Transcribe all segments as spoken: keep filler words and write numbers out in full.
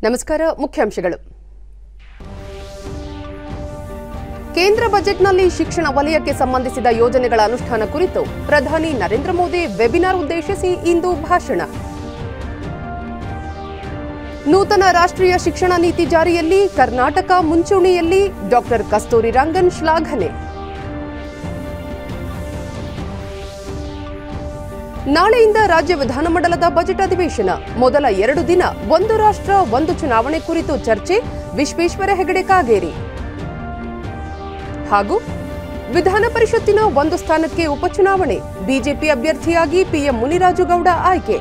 ನಮಸ್ಕಾರ. ಮುಖ್ಯಾಂಶಗಳು. ಕೇಂದ್ರ ಬಜೆಟ್ನಲ್ಲಿ ಶಿಕ್ಷಣ ವಲಯಕ್ಕೆ ಸಂಬಂಧಿಸಿದ ಯೋಜನೆಗಳ ಅನುಷ್ಠಾನ ಕುರಿತು ಪ್ರಧಾನಿ ನರೇಂದ್ರ ಮೋದಿ ವೆಬಿನಾರ್ ಉದ್ದೇಶಿಸಿ ಇಂದು ಭಾಷಣ. ನೂತನ ರಾಷ್ಟ್ರೀಯ ಶಿಕ್ಷಣ ನೀತಿ ಜಾರಿಯಲ್ಲಿ ಕರ್ನಾಟಕ ಮುಂಚೂಣಿಯಲ್ಲಿ, ಡಾಕ್ಟರ್ ಕಸ್ತೂರಿ ರಂಗನ್ ಶ್ಲಾಘನೆ. ನಾಳೆಯಿಂದ ರಾಜ್ಯ ವಿಧಾನಮಂಡಲದ ಬಜೆಟ್ ಅಧಿವೇಶನ. ಮೊದಲ ಎರಡು ದಿನ ಒಂದು ರಾಷ್ಟ್ರ ಒಂದು ಚುನಾವಣೆ ಕುರಿತು ಚರ್ಚೆ. ವಿಶ್ವೇಶ್ವರ ಹೆಗಡೆ ಕಾಗೇರಿ. ಹಾಗೂ ವಿಧಾನ ಪರಿಷತ್ತಿನ ಒಂದು ಸ್ಥಾನಕ್ಕೆ ಉಪಚುನಾವಣೆ. ಬಿಜೆಪಿ ಅಭ್ಯರ್ಥಿಯಾಗಿ ಪಿಎಂ ಮುನಿರಾಜುಗೌಡ ಆಯ್ಕೆ.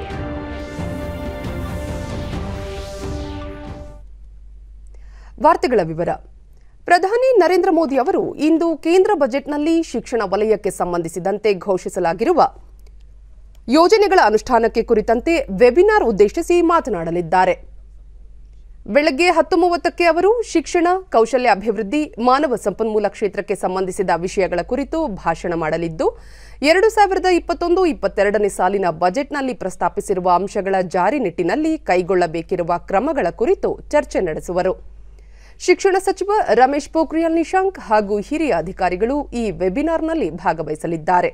ವಾರ್ತೆಗಳ ವಿವರ. ಪ್ರಧಾನಿ ನರೇಂದ್ರ ಮೋದಿ ಅವರು ಇಂದು ಕೇಂದ್ರ ಬಜೆಟ್ನಲ್ಲಿ ಶಿಕ್ಷಣ ವಲಯಕ್ಕೆ ಸಂಬಂಧಿಸಿದಂತೆ ಘೋಷಿಸಲಾಗಿರುವ ಯೋಜನೆಗಳ ಅನುಷ್ಠಾನಕ್ಕೆ ಕುರಿತಂತೆ ವೆಬಿನಾರ್ ಉದ್ದೇಶಿಸಿ ಮಾತನಾಡಲಿದ್ದಾರೆ. ಬೆಳಗ್ಗೆ ಹತ್ತು ಮೂವತ್ತಕ್ಕೆ ಅವರು ಶಿಕ್ಷಣ, ಕೌಶಲ್ಯ ಅಭಿವೃದ್ಧಿ, ಮಾನವ ಸಂಪನ್ಮೂಲ ಕ್ಷೇತ್ರಕ್ಕೆ ಸಂಬಂಧಿಸಿದ ವಿಷಯಗಳ ಕುರಿತು ಭಾಷಣ ಮಾಡಲಿದ್ದು, ಎರಡು ಸಾವಿರದ ಇಪ್ಪತ್ತೊಂದು ಇಪ್ಪತ್ತೆರಡನೇ ಸಾಲಿನ ಬಜೆಟ್ನಲ್ಲಿ ಪ್ರಸ್ತಾಪಿಸಿರುವ ಅಂಶಗಳ ಜಾರಿ ನಿಟ್ಟಿನಲ್ಲಿ ಕೈಗೊಳ್ಳಬೇಕಿರುವ ಕ್ರಮಗಳ ಕುರಿತು ಚರ್ಚೆ ನಡೆಸುವರು. ಶಿಕ್ಷಣ ಸಚಿವ ರಮೇಶ್ ಪೋಖ್ರಿಯಾಲ್ ನಿಶಾಂಕ್ ಹಾಗೂ ಹಿರಿಯ ಅಧಿಕಾರಿಗಳು ಈ ವೆಬಿನಾರ್ನಲ್ಲಿ ಭಾಗವಹಿಸಲಿದ್ದಾರೆ.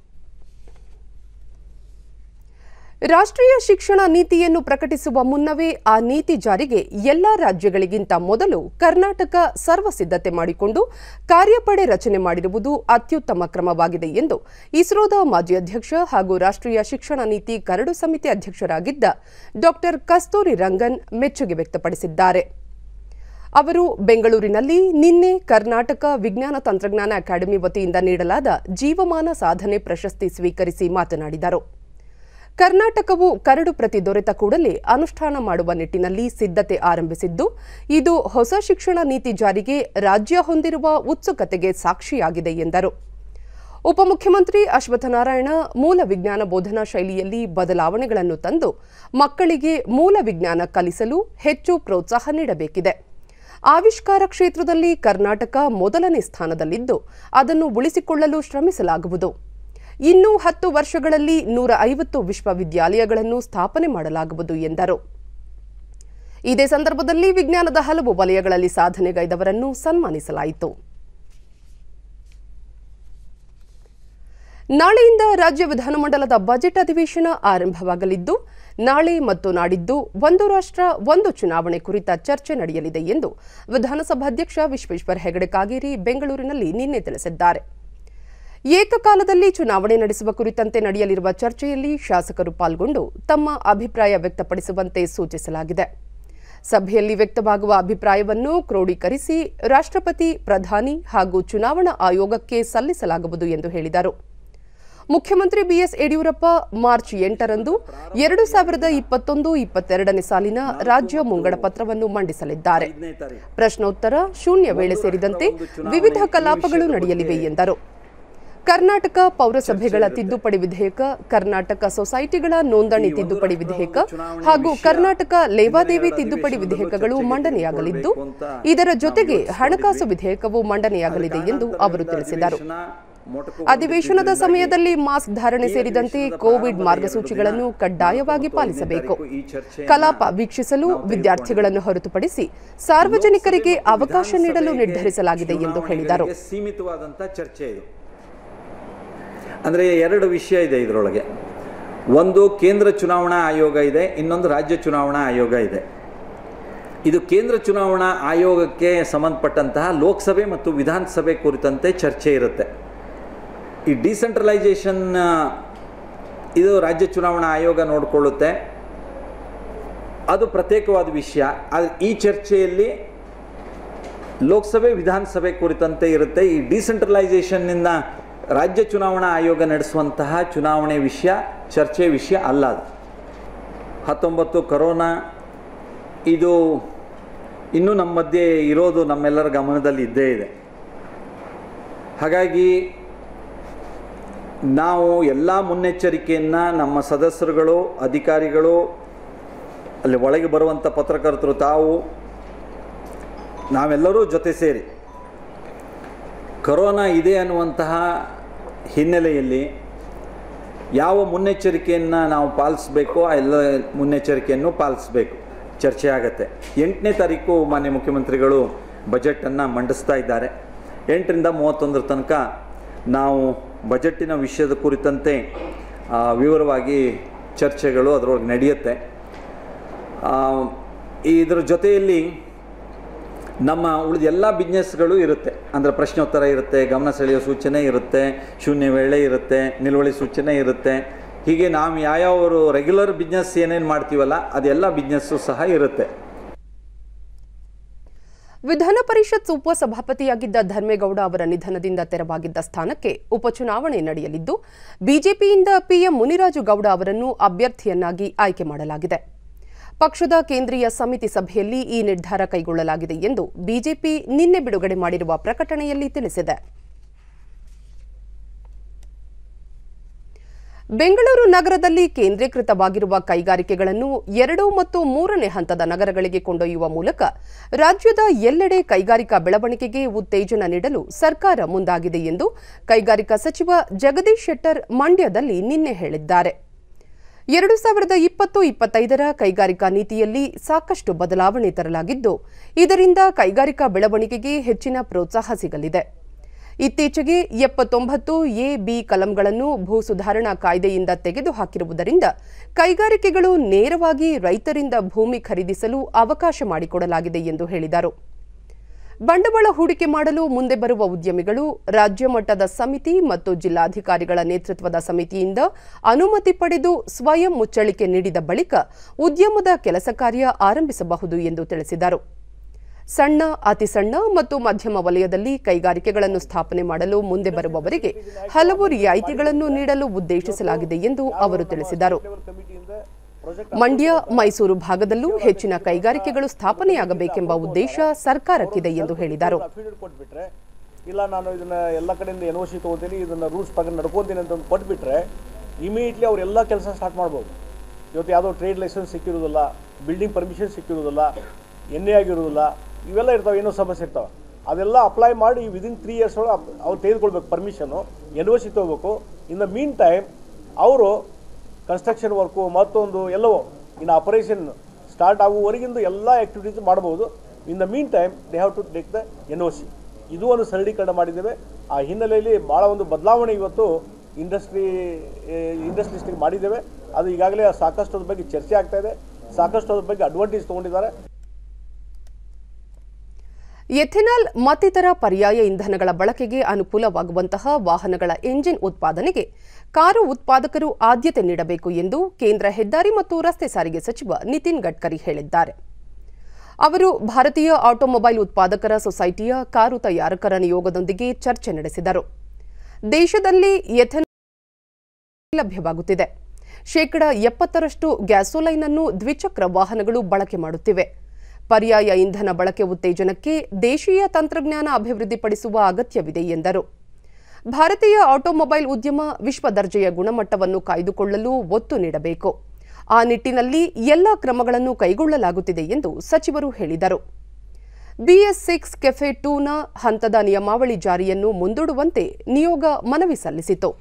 ರಾಷ್ಟ್ರೀಯ ಶಿಕ್ಷಣ ನೀತಿಯನ್ನು ಪ್ರಕಟಿಸುವ ಮುನ್ನವೇ ಆ ನೀತಿ ಜಾರಿಗೆ ಎಲ್ಲಾ ರಾಜ್ಯಗಳಿಗಿಂತ ಮೊದಲು ಕರ್ನಾಟಕ ಸರ್ವಸಿದ್ಧತೆ ಮಾಡಿಕೊಂಡು ಕಾರ್ಯಪಡೆ ರಚನೆ ಮಾಡಿರುವುದು ಅತ್ಯುತ್ತಮ ಕ್ರಮವಾಗಿದೆ ಎಂದು ಇಸ್ರೋದ ಮಾಜಿ ಅಧ್ಯಕ್ಷ ಹಾಗೂ ರಾಷ್ಟ್ರೀಯ ಶಿಕ್ಷಣ ನೀತಿ ಕರಡು ಸಮಿತಿ ಅಧ್ಯಕ್ಷರಾಗಿದ್ದ ಡಾಕ್ಟರ್ ಕಸ್ತೂರಿ ರಂಗನ್ ಮೆಚ್ಚುಗೆ ವ್ಯಕ್ತಪಡಿಸಿದ್ದಾರೆ. ಅವರು ಬೆಂಗಳೂರಿನಲ್ಲಿ ನಿನ್ನೆ ಕರ್ನಾಟಕ ವಿಜ್ಞಾನ ತಂತ್ರಜ್ಞಾನ ಅಕಾಡೆಮಿ ವತಿಯಿಂದ ನೀಡಲಾದ ಜೀವಮಾನ ಸಾಧನೆ ಪ್ರಶಸ್ತಿ ಸ್ವೀಕರಿಸಿ ಮಾತನಾಡಿದರು. ಕರ್ನಾಟಕವು ಕರಡು ಪ್ರತಿ ದೊರೆತ ಕೂಡಲೇ ಅನುಷ್ಠಾನ ಮಾಡುವ ನಿಟ್ಟಿನಲ್ಲಿ ಸಿದ್ಧತೆ ಆರಂಭಿಸಿದ್ದು, ಇದು ಹೊಸ ಶಿಕ್ಷಣ ನೀತಿ ಜಾರಿಗೆ ರಾಜ್ಯ ಹೊಂದಿರುವ ಉತ್ಸುಕತೆಗೆ ಸಾಕ್ಷಿಯಾಗಿದೆ ಎಂದರು. ಉಪಮುಖ್ಯಮಂತ್ರಿ ಅಶ್ವತ್ಥನಾರಾಯಣ ಮೂಲ ವಿಜ್ಞಾನ ಬೋಧನಾ ಶೈಲಿಯಲ್ಲಿ ಬದಲಾವಣೆಗಳನ್ನು ತಂದು ಮಕ್ಕಳಿಗೆ ಮೂಲ ವಿಜ್ಞಾನ ಕಲಿಸಲು ಹೆಚ್ಚು ಪ್ರೋತ್ಸಾಹ ನೀಡಬೇಕಿದೆ. ಆವಿಷ್ಕಾರ ಕ್ಷೇತ್ರದಲ್ಲಿ ಕರ್ನಾಟಕ ಮೊದಲನೇ ಸ್ಥಾನದಲ್ಲಿದ್ದು, ಅದನ್ನು ಉಳಿಸಿಕೊಳ್ಳಲು ಶ್ರಮಿಸಲಾಗುವುದು. ಇನ್ನು ಹತ್ತು ವರ್ಷಗಳಲ್ಲಿ ನೂರ ಐವತ್ತು ವಿಶ್ವವಿದ್ಯಾಲಯಗಳನ್ನು ಸ್ಥಾಪನೆ ಮಾಡಲಾಗುವುದು ಎಂದರು. ಇದೇ ಸಂದರ್ಭದಲ್ಲಿ ವಿಜ್ಞಾನದ ಹಲವು ವಲಯಗಳಲ್ಲಿ ಸಾಧನೆಗೈದವರನ್ನು ಸನ್ಮಾನಿಸಲಾಯಿತು. ನಾಳೆಯಿಂದ ರಾಜ್ಯ ವಿಧಾನಮಂಡಲದ ಬಜೆಟ್ ಅಧಿವೇಶನ ಆರಂಭವಾಗಲಿದ್ದು, ನಾಳೆ ಮತ್ತು ನಾಡಿದ್ದು ಒಂದು ರಾಷ್ಟ್ರ ಒಂದು ಚುನಾವಣೆ ಕುರಿತ ಚರ್ಚೆ ನಡೆಯಲಿದೆ ಎಂದು ವಿಧಾನಸಭಾಧ್ಯಕ್ಷ ವಿಶ್ವೇಶ್ವರ ಹೆಗಡೆ ಕಾಗೇರಿ ಬೆಂಗಳೂರಿನಲ್ಲಿ ನಿನ್ನೆ ತಿಳಿಸಿದ್ದಾರೆ. ಏಕಕಾಲದಲ್ಲಿ ಚುನಾವಣೆ ನಡೆಸುವ ಕುರಿತಂತೆ ನಡೆಯಲಿರುವ ಚರ್ಚೆಯಲ್ಲಿ ಶಾಸಕರು ಪಾಲ್ಗೊಂಡು ತಮ್ಮ ಅಭಿಪ್ರಾಯ ವ್ಯಕ್ತಪಡಿಸುವಂತೆ ಸೂಚಿಸಲಾಗಿದೆ. ಸಭೆಯಲ್ಲಿ ವ್ಯಕ್ತವಾಗುವ ಅಭಿಪ್ರಾಯವನ್ನು ಕ್ರೋಢೀಕರಿಸಿ ರಾಷ್ಟ್ರಪತಿ, ಪ್ರಧಾನಿ ಹಾಗೂ ಚುನಾವಣಾ ಆಯೋಗಕ್ಕೆ ಸಲ್ಲಿಸಲಾಗುವುದು ಎಂದು ಹೇಳಿದರು. ಮುಖ್ಯಮಂತ್ರಿ ಬಿಎಸ್ ಯಡಿಯೂರಪ್ಪ ಮಾರ್ಚ್ ಎಂಟರಂದು ಎರಡು ಸಾವಿರದ ಇಪ್ಪತ್ತೊಂದು ಇಪ್ಪತ್ತೆರಡನೇ ಸಾಲಿನ ರಾಜ್ಯ ಮುಂಗಡ ಪತ್ರವನ್ನು ಮಂಡಿಸಲಿದ್ದಾರೆ. ಪ್ರಶ್ನೋತ್ತರ, ಶೂನ್ಯ ವೇಳೆ ಸೇರಿದಂತೆ ವಿವಿಧ ಕಲಾಪಗಳು ನಡೆಯಲಿವೆ ಎಂದರು. ಕರ್ನಾಟಕ ಪೌರಸಭೆಗಳ ತಿದ್ದುಪಡಿ ವಿಧೇಯಕ, ಕರ್ನಾಟಕ ಸೊಸೈಟಿಗಳ ನೋಂದಣಿ ತಿದ್ದುಪಡಿ ವಿಧೇಯಕ ಹಾಗೂ ಕರ್ನಾಟಕ ಲೇವಾದೇವಿ ತಿದ್ದುಪಡಿ ವಿಧೇಯಕಗಳು ಮಂಡನೆಯಾಗಲಿದ್ದು, ಇದರ ಜೊತೆಗೆ ಹಣಕಾಸು ವಿಧೇಯಕವು ಮಂಡನೆಯಾಗಲಿದೆ ಎಂದು ಅವರು ತಿಳಿಸಿದರು. ಅಧಿವೇಶನದ ಸಮಯದಲ್ಲಿ ಮಾಸ್ಕ್ ಧಾರಣೆ ಸೇರಿದಂತೆ ಕೋವಿಡ್ ಮಾರ್ಗಸೂಚಿಗಳನ್ನು ಕಡ್ಡಾಯವಾಗಿ ಪಾಲಿಸಬೇಕು. ಕಲಾಪ ವೀಕ್ಷಿಸಲು ವಿದ್ಯಾರ್ಥಿಗಳನ್ನು ಹೊರತುಪಡಿಸಿ ಸಾರ್ವಜನಿಕರಿಗೆ ಅವಕಾಶ ನೀಡಲು ನಿರ್ಧರಿಸಲಾಗಿದೆ ಎಂದು ಹೇಳಿದರು. ಅಂದರೆ ಎರಡು ವಿಷಯ ಇದೆ ಇದರೊಳಗೆ. ಒಂದು ಕೇಂದ್ರ ಚುನಾವಣಾ ಆಯೋಗ ಇದೆ, ಇನ್ನೊಂದು ರಾಜ್ಯ ಚುನಾವಣಾ ಆಯೋಗ ಇದೆ. ಇದು ಕೇಂದ್ರ ಚುನಾವಣಾ ಆಯೋಗಕ್ಕೆ ಸಂಬಂಧಪಟ್ಟಂತಹ ಲೋಕಸಭೆ ಮತ್ತು ವಿಧಾನಸಭೆ ಕುರಿತಂತೆ ಚರ್ಚೆ ಇರುತ್ತೆ. ಈ ಡಿಸೆಂಟ್ರಲೈಸೇಷನ್ ಇದು ರಾಜ್ಯ ಚುನಾವಣಾ ಆಯೋಗ ನೋಡಿಕೊಳ್ಳುತ್ತೆ, ಅದು ಪ್ರತ್ಯೇಕವಾದ ವಿಷಯ. ಈ ಚರ್ಚೆಯಲ್ಲಿ ಲೋಕಸಭೆ ವಿಧಾನಸಭೆ ಕುರಿತಂತೆ ಇರುತ್ತೆ. ಈ ಡಿಸೆಂಟ್ರಲೈಸೇಷನ್ನಿಂದ ರಾಜ್ಯ ಚುನಾವಣಾ ಆಯೋಗ ನಡೆಸುವಂತಹ ಚುನಾವಣೆ ವಿಷಯ ಚರ್ಚೆ ವಿಷಯ ಅಲ್ಲ. ಅದು ಹತ್ತೊಂಬತ್ತು ಕರೋನಾ ಇದು ಇನ್ನೂ ನಮ್ಮ ಮಧ್ಯೆ ಇರೋದು ನಮ್ಮೆಲ್ಲರ ಗಮನದಲ್ಲಿ ಇದ್ದೇ ಇದೆ. ಹಾಗಾಗಿ ನಾವು ಎಲ್ಲ ಮುನ್ನೆಚ್ಚರಿಕೆಯನ್ನು ನಮ್ಮ ಸದಸ್ಯರುಗಳು, ಅಧಿಕಾರಿಗಳು, ಅಲ್ಲಿ ಒಳಗೆ ಬರುವಂಥ ಪತ್ರಕರ್ತರು, ತಾವು ನಾವೆಲ್ಲರೂ ಜೊತೆ ಸೇರಿ ಕರೋನಾ ಇದೆ ಅನ್ನುವಂತಹ ಹಿನ್ನೆಲೆಯಲ್ಲಿ ಯಾವ ಮುನ್ನೆಚ್ಚರಿಕೆಯನ್ನು ನಾವು ಪಾಲಿಸಬೇಕೋ ಆ ಎಲ್ಲ ಮುನ್ನೆಚ್ಚರಿಕೆಯನ್ನು ಪಾಲಿಸಬೇಕು. ಚರ್ಚೆ ಆಗುತ್ತೆ. ಎಂಟನೇ ತಾರೀಕು ಮಾನ್ಯ ಮುಖ್ಯಮಂತ್ರಿಗಳು ಬಜೆಟನ್ನು ಮಂಡಿಸ್ತಾ ಇದ್ದಾರೆ. ಎಂಟರಿಂದ ಮೂವತ್ತೊಂದರ ತನಕ ನಾವು ಬಜೆಟ್ಟಿನ ವಿಷಯದ ಕುರಿತಂತೆ ವಿವರವಾಗಿ ಚರ್ಚೆಗಳು ಅದರೊಳಗೆ ನಡೆಯುತ್ತೆ. ಇದರ ಜೊತೆಯಲ್ಲಿ ನಮ್ಮ ಉಳಿದ ಎಲ್ಲ ಬಿಸ್ನೆಸ್ಗಳು ಇರುತ್ತೆ. ಅಂದರೆ ಪ್ರಶ್ನೋತ್ತರ ಇರುತ್ತೆ, ಗಮನ ಸೆಳೆಯುವ ಸೂಚನೆ ಇರುತ್ತೆ, ಶೂನ್ಯ ವೇಳೆ ಇರುತ್ತೆ, ನಿಲುವಳಿ ಸೂಚನೆ ಇರುತ್ತೆ. ಹೀಗೆ ನಾವು ಯಾವ್ಯಾವರು ರೆಗ್ಯುಲರ್ ಬಿಸ್ನೆಸ್ ಏನೇನು ಮಾಡ್ತೀವಲ್ಲ ಅದೆಲ್ಲ ಬಿಸ್ನೆಸ್ಸು ಸಹ ಇರುತ್ತೆ. ವಿಧಾನ ಪರಿಷತ್ ಉಪಸಭಾಪತಿಯಾಗಿದ್ದ ಧರ್ಮೇಗೌಡ ಅವರ ನಿಧನದಿಂದ ತೆರವಾಗಿದ್ದ ಸ್ಥಾನಕ್ಕೆ ಉಪಚುನಾವಣೆ ನಡೆಯಲಿದ್ದು, ಬಿಜೆಪಿಯಿಂದ ಪಿಎಂ ಮುನಿರಾಜು ಗೌಡ ಅವರನ್ನು ಅಭ್ಯರ್ಥಿಯನ್ನಾಗಿ ಆಯ್ಕೆ ಮಾಡಲಾಗಿದೆ. ಪಕ್ಷದ ಕೇಂದ್ರೀಯ ಸಮಿತಿ ಸಭೆಯಲ್ಲಿ ಈ ನಿರ್ಧಾರ ಕೈಗೊಳ್ಳಲಾಗಿದೆ ಎಂದು ಬಿಜೆಪಿ ನಿನ್ನೆ ಬಿಡುಗಡೆ ಮಾಡಿರುವ ಪ್ರಕಟಣೆಯಲ್ಲಿ ತಿಳಿಸಿದೆ. ಬೆಂಗಳೂರು ನಗರದಲ್ಲಿ ಕೇಂದ್ರೀಕೃತವಾಗಿರುವ ಕೈಗಾರಿಕೆಗಳನ್ನು ಎರಡು ಮತ್ತು ಮೂರನೇ ಹಂತದ ನಗರಗಳಿಗೆ ಕೊಂಡೊಯ್ಯುವ ಮೂಲಕ ರಾಜ್ಯದ ಎಲ್ಲೆಡೆ ಕೈಗಾರಿಕಾ ಬೆಳವಣಿಗೆಗೆ ಉತ್ತೇಜನ ನೀಡಲು ಸರ್ಕಾರ ಮುಂದಾಗಿದೆ ಎಂದು ಕೈಗಾರಿಕಾ ಸಚಿವ ಜಗದೀಶ್ ಶೆಟ್ಟರ್ ಮಂಡ್ಯದಲ್ಲಿ ನಿನ್ನೆ ಹೇಳಿದ್ದಾರೆ. ಎರಡು ಸಾವಿರದ ಇಪ್ಪತ್ತು ಇಪ್ಪತ್ತೈದರ ಕೈಗಾರಿಕಾ ನೀತಿಯಲ್ಲಿ ಸಾಕಷ್ಟು ಬದಲಾವಣೆ ತರಲಾಗಿದ್ದು, ಇದರಿಂದ ಕೈಗಾರಿಕಾ ಬೆಳವಣಿಗೆಗೆ ಹೆಚ್ಚಿನ ಪ್ರೋತ್ಸಾಹ ಸಿಗಲಿದೆ. ಇತ್ತೀಚೆಗೆ ಎಪ್ಪತ್ತೊಂಬತ್ತು ಎ ಬಿ ಕಲಂಗಳನ್ನು ಭೂ ಸುಧಾರಣಾ ಕಾಯ್ದೆಯಿಂದ ತೆಗೆದುಹಾಕಿರುವುದರಿಂದ ಕೈಗಾರಿಕೆಗಳು ನೇರವಾಗಿ ರೈತರಿಂದ ಭೂಮಿ ಖರೀದಿಸಲು ಅವಕಾಶ ಮಾಡಿಕೊಡಲಾಗಿದೆ ಎಂದು ಹೇಳಿದರು. ಬಂಡವಾಳ ಹೂಡಿಕೆ ಮಾಡಲು ಮುಂದೆ ಬರುವ ಉದ್ಯಮಿಗಳು ರಾಜ್ಯ ಮಟ್ಟದ ಸಮಿತಿ ಮತ್ತು ಜಿಲ್ಲಾಧಿಕಾರಿಗಳ ನೇತೃತ್ವದ ಸಮಿತಿಯಿಂದ ಅನುಮತಿ ಪಡೆದು ಸ್ವಯಂ ಮುಚ್ಚಳಿಕೆ ನೀಡಿದ ಬಳಿಕ ಉದ್ಯಮದ ಕೆಲಸ ಕಾರ್ಯ ಆರಂಭಿಸಬಹುದು ಎಂದು ತಿಳಿಸಿದರು. ಸಣ್ಣ, ಅತಿಸಣ್ಣ ಮತ್ತು ಮಧ್ಯಮ ವಲಯದಲ್ಲಿ ಕೈಗಾರಿಕೆಗಳನ್ನು ಸ್ಥಾಪನೆ ಮಾಡಲು ಮುಂದೆ ಬರುವವರಿಗೆ ಹಲವು ರಿಯಾಯಿತಿಗಳನ್ನು ನೀಡಲು ಉದ್ದೇಶಿಸಲಾಗಿದೆ ಎಂದು ಅವರು ತಿಳಿಸಿದರು. ಮಂಡ್ಯ, ಮೈಸೂರು ಭಾಗದಲ್ಲೂ ಹೆಚ್ಚಿನ ಕೈಗಾರಿಕೆಗಳು ಸ್ಥಾಪನೆಯಾಗಬೇಕೆಂಬ ಉದ್ದೇಶ ಸರ್ಕಾರಕ್ಕಿದೆ ಎಂದು ಹೇಳಿದರು. ಇಲ್ಲ, ನಾನು ಇದನ್ನ ಎಲ್ಲ ಕಡೆಯಿಂದ ಎನ್ಒಸಿ ತಗೋತೀನಿ, ಇದನ್ನ ರೂಲ್ಸ್ ಪ್ರಕಾರ ನಡ್ಕೊಂತೀನಿ ಅಂತ ಕೊಟ್ಬಿಟ್ರೆ ಇಮಿಡಿಯೇಟ್ಲಿ ಅವರೆಲ್ಲ ಕೆಲಸ ಸ್ಟಾರ್ಟ್ ಮಾಡ್ಬೋದು. ಇವತ್ತು ಯಾವುದೋ ಟ್ರೇಡ್ ಲೈಸೆನ್ಸ್ ಸಿಕ್ಕಿರೋದಿಲ್ಲ, ಬಿಲ್ಡಿಂಗ್ ಪರ್ಮಿಷನ್ ಸಿಕ್ಕಿರೋದಿಲ್ಲ, ಎನ್ ಎ ಆಗಿರೋದಿಲ್ಲ, ಇವೆಲ್ಲ ಇರ್ತಾವೆ, ಏನೋ ಸಮಸ್ಯೆ ಇರ್ತಾವೆ. ಅದೆಲ್ಲ ಅಪ್ಲೈ ಮಾಡಿ ವಿದಿನ್ ತ್ರೀ ಇಯರ್ಸ್ ಒಳಗೆ ಅವ್ರು ತೆಗೆದುಕೊಳ್ಬೇಕು ಪರ್ಮಿಷನ್ನು, ಎನ್ ಒ ಸಿ ತೊಗೋಬೇಕು. ಇನ್ ದ ಮೀನ್ ಟೈಮ್ ಅವರು ಕನ್ಸ್ಟ್ರಕ್ಷನ್ ವರ್ಕು ಮತ್ತೊಂದು ಎಲ್ಲವೋ ಇನ್ನು ಆಪರೇಷನ್ ಸ್ಟಾರ್ಟ್ ಆಗುವವರೆಗಿಂದು ಎಲ್ಲ ಆ್ಯಕ್ಟಿವಿಟೀಸ್ ಮಾಡ್ಬೋದು. In the meantime they have to take the N O C. ಇದು ಒಂದು ಸರಳೀಕರಣ ಮಾಡಿದ್ದೇವೆ. ಆ ಹಿನ್ನೆಲೆಯಲ್ಲಿ ಭಾಳ ಒಂದು ಬದಲಾವಣೆ ಇವತ್ತು ಇಂಡಸ್ಟ್ರಿ ಇಂಡಸ್ಟ್ರಿಸ್ಟಿಗೆ ಮಾಡಿದ್ದೇವೆ. ಅದು ಈಗಾಗಲೇ ಸಾಕಷ್ಟು ಅದ್ರ ಬಗ್ಗೆ ಚರ್ಚೆ ಆಗ್ತಾ ಇದೆ, ಸಾಕಷ್ಟು ಅದ್ರ ಬಗ್ಗೆ ಅಡ್ವಾಂಟೇಜ್ ತೊಗೊಂಡಿದ್ದಾರೆ. ಎಥೆನಾಲ್ ಮತ್ತಿತರ ಪರ್ಯಾಯ ಇಂಧನಗಳ ಬಳಕೆಗೆ ಅನುಕೂಲವಾಗುವಂತಹ ವಾಹನಗಳ ಎಂಜಿನ್ ಉತ್ಪಾದನೆಗೆ ಕಾರು ಉತ್ಪಾದಕರು ಆದ್ಯತೆ ನೀಡಬೇಕು ಎಂದು ಕೇಂದ್ರ ಹೆದ್ದಾರಿ ಮತ್ತು ರಸ್ತೆ ಸಾರಿಗೆ ಸಚಿವ ನಿತಿನ್ ಗಡ್ಕರಿ ಹೇಳಿದ್ದಾರೆ. ಅವರು ಭಾರತೀಯ ಆಟೋಮೊಬೈಲ್ ಉತ್ಪಾದಕರ ಸೊಸೈಟಿಯ ಕಾರು ತಯಾರಕರ ನಿಯೋಗದೊಂದಿಗೆ ಚರ್ಚೆ ನಡೆಸಿದರು. ದೇಶದಲ್ಲಿ ಎಥೆನಾಲ್ ಲಭ್ಯವಾಗುತ್ತಿದೆ. ಶೇಕಡ ಎಪ್ಪತ್ತರಷ್ಟು ಗ್ಯಾಸೋಲೈನ್ ಅನ್ನು ದ್ವಿಚಕ್ರ ವಾಹನಗಳು ಬಳಕೆ ಮಾಡುತ್ತಿವೆ. ಪರ್ಯಾಯ ಇಂಧನ ಬಳಕೆ ಉತ್ತೇಜನಕ್ಕೆ ದೇಶೀಯ ತಂತ್ರಜ್ಞಾನ ಅಭಿವೃದ್ಧಿಪಡಿಸುವ ಅಗತ್ಯವಿದೆ ಎಂದರು. ಭಾರತೀಯ ಆಟೋಮೊಬೈಲ್ ಉದ್ಯಮ ವಿಶ್ವ ದರ್ಜೆಯ ಗುಣಮಟ್ಟವನ್ನು ಕಾಯ್ದುಕೊಳ್ಳಲು ಒತ್ತು ನೀಡಬೇಕು. ಆ ನಿಟ್ಟಿನಲ್ಲಿ ಎಲ್ಲ ಕ್ರಮಗಳನ್ನು ಕೈಗೊಳ್ಳಲಾಗುತ್ತಿದೆ ಎಂದು ಸಚಿವರು ಹೇಳಿದರು. ಬಿಎಸ್ ಸಿಕ್ಸ್ ಕೆಫೆ ಟೂನ ಹಂತದ ನಿಯಮಾವಳಿ ಜಾರಿಯನ್ನು ಮುಂದೂಡುವಂತೆ ನಿಯೋಗ ಮನವಿ ಸಲ್ಲಿಸಿತು.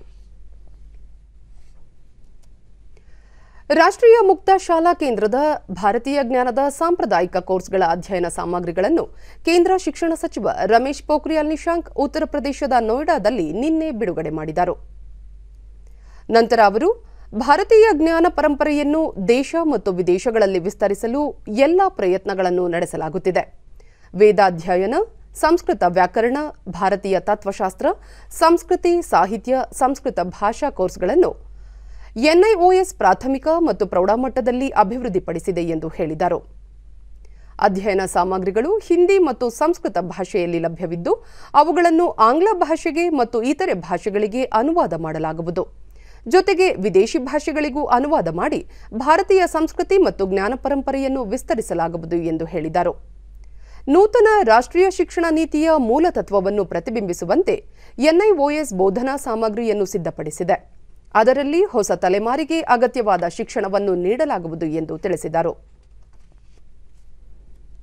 ರಾಷ್ಟ್ರೀಯ ಮುಕ್ತ ಶಾಲಾ ಕೇಂದ್ರದ ಭಾರತೀಯ ಜ್ಞಾನದ ಸಾಂಪ್ರದಾಯಿಕ ಕೋರ್ಸ್ಗಳ ಅಧ್ಯಯನ ಸಾಮಗ್ರಿಗಳನ್ನು ಕೇಂದ್ರ ಶಿಕ್ಷಣ ಸಚಿವ ರಮೇಶ್ ಪೋಖ್ರಿಯಾಲ್ ನಿಶಾಂಕ್ ಉತ್ತರ ಪ್ರದೇಶದ ನೋಯ್ಡಾದಲ್ಲಿ ನಿನ್ನೆ ಬಿಡುಗಡೆ ಮಾಡಿದರು. ನಂತರ ಅವರು ಭಾರತೀಯ ಜ್ಞಾನ ಪರಂಪರೆಯನ್ನು ದೇಶ ಮತ್ತು ವಿದೇಶಗಳಲ್ಲಿ ವಿಸ್ತರಿಸಲು ಎಲ್ಲ ಪ್ರಯತ್ನಗಳನ್ನು ನಡೆಸಲಾಗುತ್ತಿದೆ. ವೇದಾಧ್ಯಯನ, ಸಂಸ್ಕೃತ ವ್ಯಾಕರಣ, ಭಾರತೀಯ ತತ್ವಶಾಸ್ತ್ರ, ಸಂಸ್ಕೃತಿ, ಸಾಹಿತ್ಯ, ಸಂಸ್ಕೃತ ಭಾಷಾ ಕೋರ್ಸ್ಗಳನ್ನು ಎನ್ಐಒಎಸ್ ಪ್ರಾಥಮಿಕ ಮತ್ತು ಪ್ರೌಢಮಟ್ಟದಲ್ಲಿ ಅಭಿವೃದ್ಧಿಪಡಿಸಿದೆ ಎಂದು ಹೇಳಿದರು. ಅಧ್ಯಯನ ಸಾಮಗ್ರಿಗಳು ಹಿಂದಿ ಮತ್ತು ಸಂಸ್ಕೃತ ಭಾಷೆಯಲ್ಲಿ ಲಭ್ಯವಿದ್ದು, ಅವುಗಳನ್ನು ಆಂಗ್ಲ ಭಾಷೆಗೆ ಮತ್ತು ಇತರೆ ಭಾಷೆಗಳಿಗೆ ಅನುವಾದ ಮಾಡಲಾಗುವುದು. ಜೊತೆಗೆ ವಿದೇಶಿ ಭಾಷೆಗಳಿಗೂ ಅನುವಾದ ಮಾಡಿ ಭಾರತೀಯ ಸಂಸ್ಕೃತಿ ಮತ್ತು ಜ್ಞಾನ ಪರಂಪರೆಯನ್ನು ವಿಸ್ತರಿಸಲಾಗುವುದು ಎಂದು ಹೇಳಿದರು. ನೂತನ ರಾಷ್ಟ್ರೀಯ ಶಿಕ್ಷಣ ನೀತಿಯ ಮೂಲತತ್ವವನ್ನು ಪ್ರತಿಬಿಂಬಿಸುವಂತೆ ಎನ್ಐಒಎಸ್ ಬೋಧನಾ ಸಾಮಗ್ರಿಯನ್ನು ಸಿದ್ಧಪಡಿಸಿದೆ. ಅದರಲ್ಲಿ ಹೊಸ ತಲೆಮಾರಿಗೆ ಅಗತ್ಯವಾದ ಶಿಕ್ಷಣವನ್ನು ನೀಡಲಾಗುವುದು ಎಂದು ತಿಳಿಸಿದರು.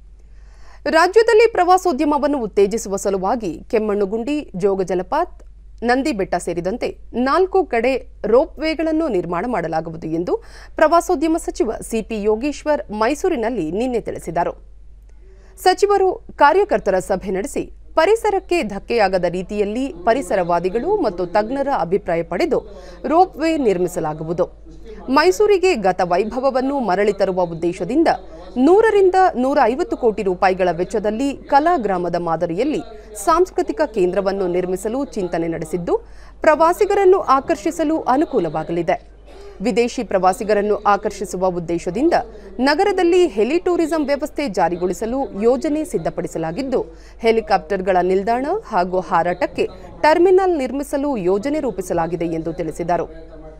ರಾಜ್ಯದಲ್ಲಿ ಪ್ರವಾಸೋದ್ಯಮವನ್ನು ಉತ್ತೇಜಿಸುವ ಸಲುವಾಗಿ ಕೆಮ್ಮಣ್ಣುಗುಂಡಿ, ಜೋಗ ಜಲಪಾತ್, ನಂದಿ ಬೆಟ್ಟ ಸೇರಿದಂತೆ ನಾಲ್ಕು ಕಡೆ ರೋಪ್ ವೇಗಳನ್ನು ನಿರ್ಮಾಣ ಮಾಡಲಾಗುವುದು ಎಂದು ಪ್ರವಾಸೋದ್ಯಮ ಸಚಿವ ಸಿಪಿ ಯೋಗೇಶ್ವರ್ ಮೈಸೂರಿನಲ್ಲಿ ನಿನ್ನೆ ತಿಳಿಸಿದರು. ಸಚಿವರು ಕಾರ್ಯಕರ್ತರ ಸಭೆ ನಡೆಸಿ ಪರಿಸರಕ್ಕೆ ಧಕ್ಕೆಯಾಗದ ರೀತಿಯಲ್ಲಿ ಪರಿಸರವಾದಿಗಳು ಮತ್ತು ತಜ್ಞರ ಅಭಿಪ್ರಾಯ ಪಡೆದು ರೋಪ್ ವೇ ನಿರ್ಮಿಸಲಾಗುವುದು. ಮೈಸೂರಿಗೆ ಗತ ವೈಭವವನ್ನು ಮರಳಿ ತರುವ ಉದ್ದೇಶದಿಂದ ನೂರರಿಂದ ನೂರ ಐವತ್ತು ಕೋಟಿ ರೂಪಾಯಿಗಳ ವೆಚ್ಚದಲ್ಲಿ ಕಲಾಗ್ರಾಮದ ಮಾದರಿಯಲ್ಲಿ ಸಾಂಸ್ಕೃತಿಕ ಕೇಂದ್ರವನ್ನು ನಿರ್ಮಿಸಲು ಚಿಂತನೆ ನಡೆಸಿದ್ದು, ಪ್ರವಾಸಿಗರನ್ನು ಆಕರ್ಷಿಸಲು ಅನುಕೂಲವಾಗಲಿದೆ. ವಿದೇಶಿ ಪ್ರವಾಸಿಗರನ್ನು ಆಕರ್ಷಿಸುವ ಉದ್ದೇಶದಿಂದ ನಗರದಲ್ಲಿ ಹೆಲಿ ಟೂರಿಸಂ ವ್ಯವಸ್ಥೆ ಜಾರಿಗೊಳಿಸಲು ಯೋಜನೆ ಸಿದ್ಧಪಡಿಸಲಾಗಿದ್ದು, ಹೆಲಿಕಾಪ್ಟರ್ಗಳ ನಿಲ್ದಾಣ ಹಾಗೂ ಹಾರಾಟಕ್ಕೆ ಟರ್ಮಿನಲ್ ನಿರ್ಮಿಸಲು ಯೋಜನೆ ರೂಪಿಸಲಾಗಿದೆ ಎಂದು ತಿಳಿಸಿದರು.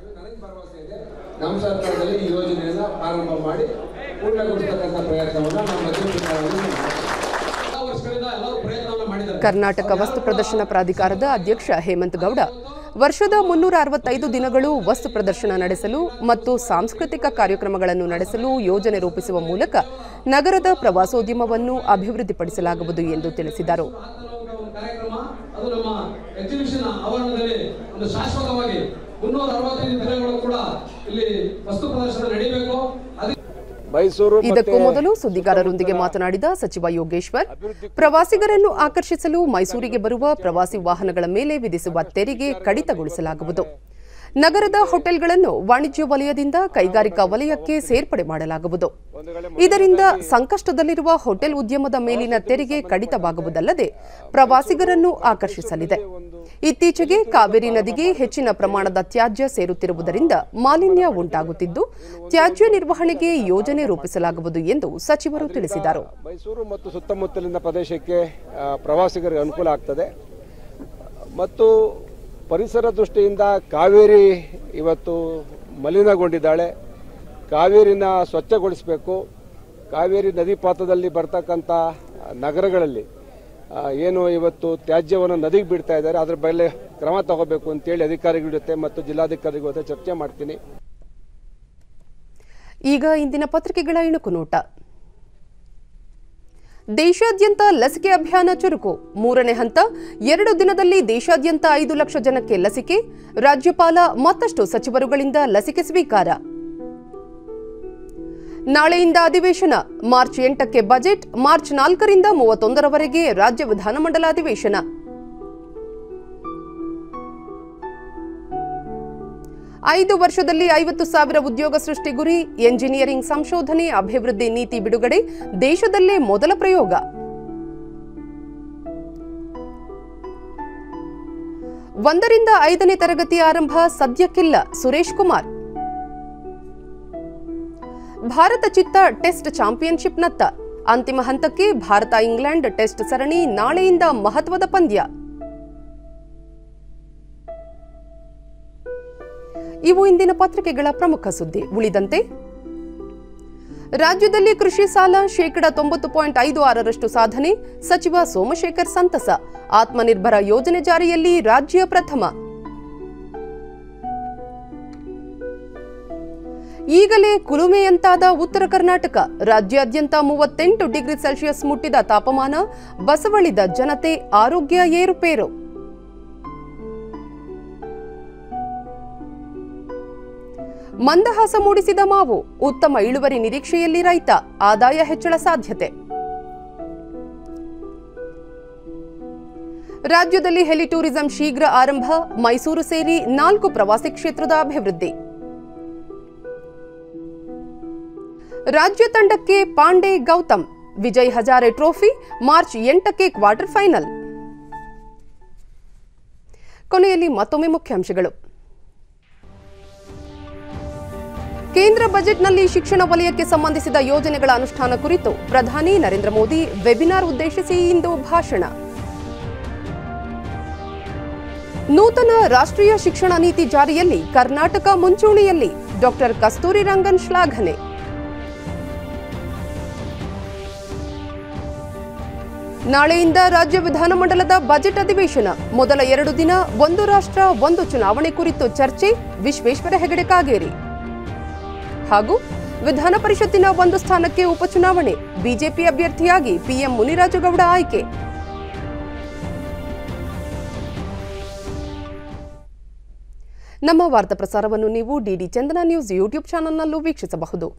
ಕರ್ನಾಟಕ ವಸ್ತು ಪ್ರದರ್ಶನ ಪ್ರಾಧಿಕಾರದ ಅಧ್ಯಕ್ಷ ಹೇಮಂತ್ ಗೌಡ ವರ್ಷದ ಮುನ್ನೂರ ಅರವತ್ತೈದು ದಿನಗಳು ವಸ್ತು ಪ್ರದರ್ಶನ ನಡೆಸಲು ಮತ್ತು ಸಾಂಸ್ಕೃತಿಕ ಕಾರ್ಯಕ್ರಮಗಳನ್ನು ನಡೆಸಲು ಯೋಜನೆ ರೂಪಿಸುವ ಮೂಲಕ ನಗರದ ಪ್ರವಾಸೋದ್ಯಮವನ್ನು ಅಭಿವೃದ್ಧಿಪಡಿಸಲಾಗುವುದು ಎಂದು ತಿಳಿಸಿದರು. ಇದಕ್ಕೂ ಮೊದಲು ಸುದ್ದಿಗಾರರೊಂದಿಗೆ ಮಾತನಾಡಿದ ಸಚಿವ ಯೋಗೇಶ್ವರ್, ಪ್ರವಾಸಿಗರನ್ನು ಆಕರ್ಷಿಸಲು ಮೈಸೂರಿಗೆ ಬರುವ ಪ್ರವಾಸಿ ವಾಹನಗಳ ಮೇಲೆ ವಿಧಿಸುವ ತೆರಿಗೆ ಕಡಿತಗೊಳಿಸಲಾಗುವುದು. ನಗರದ ಹೋಟೆಲ್ಗಳನ್ನು ವಾಣಿಜ್ಯ ವಲಯದಿಂದ ಕೈಗಾರಿಕಾ ವಲಯಕ್ಕೆ ಸೇರ್ಪಡೆ ಮಾಡಲಾಗುವುದು. ಇದರಿಂದ ಸಂಕಷ್ಟದಲ್ಲಿರುವ ಹೋಟೆಲ್ ಉದ್ಯಮದ ಮೇಲಿನ ತೆರಿಗೆ ಕಡಿತವಾಗುವುದಲ್ಲದೆ ಪ್ರವಾಸಿಗರನ್ನು ಆಕರ್ಷಿಸಲಿದೆ. ಇತ್ತೀಚೆಗೆ ಕಾವೇರಿ ನದಿಗೆ ಹೆಚ್ಚಿನ ಪ್ರಮಾಣದ ತ್ಯಾಜ್ಯ ಸೇರುತ್ತಿರುವುದರಿಂದ ಮಾಲಿನ್ಯ ಉಂಟಾಗುತ್ತಿದ್ದು, ತ್ಯಾಜ್ಯ ನಿರ್ವಹಣೆಗೆ ಯೋಜನೆ ರೂಪಿಸಲಾಗುವುದು ಎಂದು ಸಚಿವರು ತಿಳಿಸಿದರು. ಮೈಸೂರು ಮತ್ತು ಸುತ್ತಮುತ್ತಲಿನ ಪ್ರದೇಶಕ್ಕೆ ಪ್ರವಾಸಿಗರಿಗೆ ಅನುಕೂಲ ಆಗ್ತದೆ ಮತ್ತು ಪರಿಸರ ದೃಷ್ಟಿಯಿಂದ ಕಾವೇರಿ ಇವತ್ತು ಮಲಿನಗೊಂಡಿದ್ದಾಳೆ. ಕಾವೇರಿನ ಸ್ವಚ್ಛಗೊಳಿಸಬೇಕು. ಕಾವೇರಿ ನದಿ ಪಾತ್ರದಲ್ಲಿ ಬರ್ತಕ್ಕಂಥ ನಗರಗಳಲ್ಲಿ ಏನು ಇವತ್ತು ತ್ಯಾಜ್ಯವನ್ನು ನದಿಗೆ ಬಿಡ್ತಾ ಇದ್ದಾರೆ, ಅದರ ಮೇಲೆ ಕ್ರಮ ತಗೋಬೇಕು ಅಂತೇಳಿ ಅಧಿಕಾರಿಗಳ ಜೊತೆ ಮತ್ತು ಜಿಲ್ಲಾಧಿಕಾರಿಗಳ ಜೊತೆ ಚರ್ಚೆ ಮಾಡ್ತೀನಿ. ಈಗ ಇಂದಿನ ಪತ್ರಿಕೆಗಳ ಇಣುಕು ನೋಟ. ದೇಶಾದ್ಯಂತ ಲಸಿಕೆ ಅಭಿಯಾನ ಚುರುಕು. ಮೂರನೇ ಹಂತ ಎರಡು ದಿನದಲ್ಲಿ ದೇಶಾದ್ಯಂತ ಐದು ಲಕ್ಷ ಜನಕ್ಕೆ ಲಸಿಕೆ. ರಾಜ್ಯಪಾಲ ಮತ್ತಷ್ಟು ಸಚಿವರುಗಳಿಂದ ಲಸಿಕೆ ಸ್ವೀಕಾರ. ನಾಳೆಯಿಂದ ಅಧಿವೇಶನ. ಮಾರ್ಚ್ ಎಂಟಕ್ಕೆ ಬಜೆಟ್. ಮಾರ್ಚ್ ನಾಲ್ಕರಿಂದ ಮೂವತ್ತೊಂದರವರೆಗೆ ರಾಜ್ಯ ವಿಧಾನಮಂಡಲ ಅಧಿವೇಶನ. ಐದು ವರ್ಷದಲ್ಲಿ ಐವತ್ತು ಸಾವಿರ ಉದ್ಯೋಗ ಸೃಷ್ಟಿ ಗುರಿ. ಎಂಜಿನಿಯರಿಂಗ್ ಸಂಶೋಧನೆ ಅಭಿವೃದ್ಧಿ ನೀತಿ ಬಿಡುಗಡೆ. ದೇಶದಲ್ಲೇ ಮೊದಲ ಪ್ರಯೋಗ. ಒಂದರಿಂದ ಐದನೇ ತರಗತಿ ಆರಂಭ ಸದ್ಯಕ್ಕಿಲ್ಲ. ಸುರೇಶ್ ಕುಮಾರ್. ಭಾರತ ಚಿತ್ತ ಟೆಸ್ಟ್ ಚಾಂಪಿಯನ್ಶಿಪ್ನತ್ತ. ಅಂತಿಮ ಹಂತಕ್ಕೆ ಭಾರತ ಇಂಗ್ಲೆಂಡ್ ಟೆಸ್ಟ್ ಸರಣಿ. ನಾಳೆಯಿಂದ ಮಹತ್ವದ ಪಂದ್ಯ. ಇವು ಇಂದಿನ ಪತ್ರಿಕೆಗಳ ಪ್ರಮುಖ ಸುದ್ದಿ. ಉಳಿದಂತೆ ರಾಜ್ಯದಲ್ಲಿ ಕೃಷಿ ಸಾಲ ಶೇಕಡ ತೊಂಬತ್ತು ಪಾಯಿಂಟ್ ಐದು ಆರರಷ್ಟು ಸಾಧನೆ. ಸಚಿವ ಸೋಮಶೇಖರ್ ಸಂತಸ. ಆತ್ಮನಿರ್ಭರ ಯೋಜನೆ ಜಾರಿಯಲ್ಲಿ ರಾಜ್ಯ ಪ್ರಥಮ. ಈಗಲೇ ಕುಲುಮೆಯಂತಾದ ಉತ್ತರ ಕರ್ನಾಟಕ. ರಾಜ್ಯಾದ್ಯಂತ ಮೂವತ್ತೆಂಟು ಡಿಗ್ರಿ ಸೆಲ್ಸಿಯಸ್ ಮುಟ್ಟಿದ ತಾಪಮಾನ. ಬಸವಳಿದ ಜನತೆ. ಆರೋಗ್ಯ ಏರುಪೇರು. ಮಂದಹಾಸ ಮೂಡಿಸಿದ ಮಾವು. ಉತ್ತಮ ಇಳುವರಿ ನಿರೀಕ್ಷೆಯಲ್ಲಿ ರೈತ. ಆದಾಯ ಹೆಚ್ಚಳ ಸಾಧ್ಯತೆ. ರಾಜ್ಯದಲ್ಲಿ ಹೆಲಿ ಟೂರಿಸಂ ಶೀಘ್ರ ಆರಂಭ. ಮೈಸೂರು ಸೇರಿ ನಾಲ್ಕು ಪ್ರವಾಸಿ ಕ್ಷೇತ್ರದ ಅಭಿವೃದ್ಧಿ. ರಾಜ್ಯ ತಂಡಕ್ಕೆ ಪಾಂಡೆ ಗೌತಮ್. ವಿಜಯ್ ಹಜಾರೆ ಟ್ರೋಫಿ. ಮಾರ್ಚ್ ಎಂಟಕ್ಕೆ ಕ್ವಾರ್ಟರ್ ಫೈನಲ್. ಕೊನೆಯಲ್ಲಿ ಮತ್ತೊಮ್ಮೆ ಮುಖ್ಯಾಂಶಗಳು. ಕೇಂದ್ರ ಬಜೆಟ್ನಲ್ಲಿ ಶಿಕ್ಷಣ ವಲಯಕ್ಕೆ ಸಂಬಂಧಿಸಿದ ಯೋಜನೆಗಳ ಅನುಷ್ಠಾನ ಕುರಿತು ಪ್ರಧಾನಿ ನರೇಂದ್ರ ಮೋದಿ ವೆಬಿನಾರ್ ಉದ್ದೇಶಿಸಿ ಇಂದು ಭಾಷಣ. ನೂತನ ರಾಷ್ಟ್ರೀಯ ಶಿಕ್ಷಣ ನೀತಿ ಜಾರಿಯಲ್ಲಿ ಕರ್ನಾಟಕ ಮುಂಚೂಣಿಯಲ್ಲಿ. ಡಾಕ್ಟರ್ ಕಸ್ತೂರಿ ರಂಗನ್ ಶ್ಲಾಘನೆ. ನಾಳೆಯಿಂದ ರಾಜ್ಯ ವಿಧಾನಮಂಡಲದ ಬಜೆಟ್ ಅಧಿವೇಶನ. ಮೊದಲ ಎರಡು ದಿನ ಒಂದು ರಾಷ್ಟ್ರ ಒಂದು ಚುನಾವಣೆ ಕುರಿತು ಚರ್ಚೆ. ವಿಶ್ವೇಶ್ವರ ಹೆಗಡೆ ಕಾಗೇರಿ. ಹಾಗೂ ವಿಧಾನ ಪರಿಷತ್ತಿನ ಒಂದು ಸ್ಥಾನಕ್ಕೆ ಉಪಚುನಾವಣೆ. ಬಿಜೆಪಿ ಅಭ್ಯರ್ಥಿಯಾಗಿ ಪಿಎಂ ಮುನಿರಾಜುಗೌಡ ಆಯ್ಕೆ. ನಮ್ಮ ವಾರ್ತಾ ಪ್ರಸಾರವನ್ನು ನೀವು ಡಿಡಿ ಚಂದನ ನ್ಯೂಸ್ ಯೂಟ್ಯೂಬ್ ಚಾನೆಲ್ನಲ್ಲೂ ವೀಕ್ಷಿಸಬಹುದು.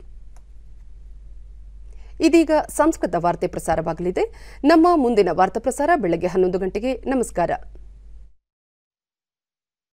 ಇದೀಗ ಸಂಸ್ಕೃತ ವಾರ್ತೆ ಪ್ರಸಾರವಾಗಲಿದೆ. ನಮ್ಮ ಮುಂದಿನ ವಾರ್ತಾ ಪ್ರಸಾರ ಬೆಳಗ್ಗೆ ಹನ್ನೊಂದು ಗಂಟೆಗೆ. ನಮಸ್ಕಾರ.